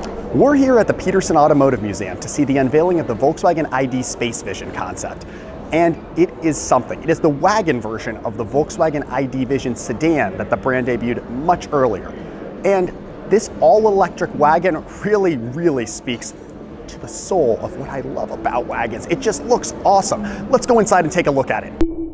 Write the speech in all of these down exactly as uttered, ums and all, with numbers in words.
We're here at the Peterson Automotive Museum to see the unveiling of the Volkswagen I D Space Vision concept. And it is something. It is the wagon version of the Volkswagen I D Vision sedan that the brand debuted much earlier. And this all-electric wagon really, really speaks to the soul of what I love about wagons. It just looks awesome. Let's go inside and take a look at it.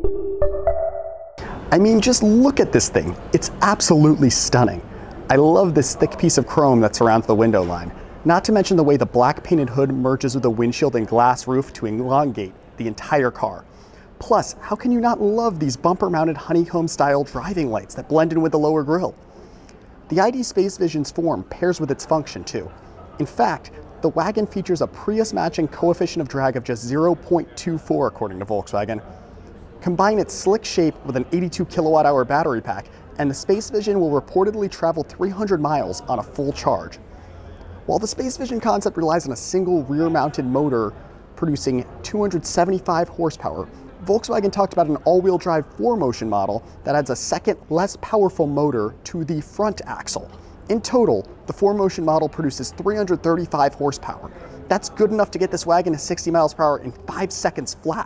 I mean, just look at this thing. It's absolutely stunning. I love this thick piece of chrome that surrounds the window line. Not to mention the way the black painted hood merges with the windshield and glass roof to elongate the entire car. Plus, how can you not love these bumper-mounted honeycomb-style driving lights that blend in with the lower grille? The I D Space Vision's form pairs with its function too. In fact, the wagon features a Prius-matching coefficient of drag of just zero point two four according to Volkswagen. Combine its slick shape with an eighty-two kilowatt hour battery pack, and the Space Vision will reportedly travel three hundred miles on a full charge. While the Space Vision concept relies on a single rear-mounted motor producing two hundred seventy-five horsepower, Volkswagen talked about an all-wheel drive four-motion model that adds a second, less powerful motor to the front axle. In total, the four-motion model produces three hundred thirty-five horsepower. That's good enough to get this wagon to sixty miles per hour in five seconds flat.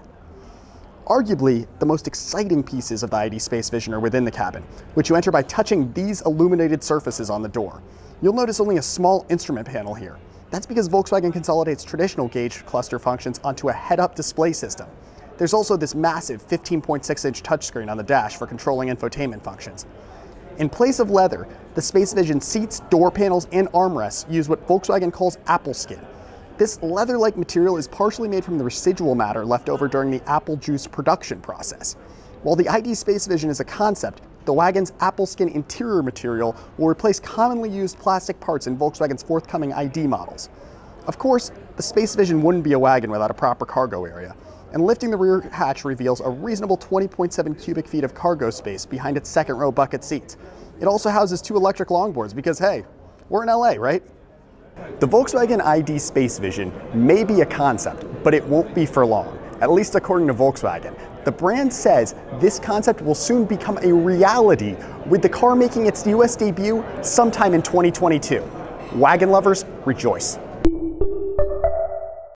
Arguably, the most exciting pieces of the I D Space Vision are within the cabin, which you enter by touching these illuminated surfaces on the door. You'll notice only a small instrument panel here. That's because Volkswagen consolidates traditional gauge cluster functions onto a head-up display system. There's also this massive fifteen point six inch touchscreen on the dash for controlling infotainment functions. In place of leather, the Space Vision seats, door panels, and armrests use what Volkswagen calls apple skin. This leather-like material is partially made from the residual matter left over during the apple juice production process. While the I D Space Vision is a concept, the wagon's apple skin interior material will replace commonly used plastic parts in Volkswagen's forthcoming I D models. Of course, the Space Vision wouldn't be a wagon without a proper cargo area, and lifting the rear hatch reveals a reasonable twenty point seven cubic feet of cargo space behind its second row bucket seats. It also houses two electric longboards because, hey, we're in L A, right? The Volkswagen I D Space Vision may be a concept, but it won't be for long, at least according to Volkswagen. The brand says this concept will soon become a reality, with the car making its U S debut sometime in twenty twenty-two. Wagon lovers, rejoice.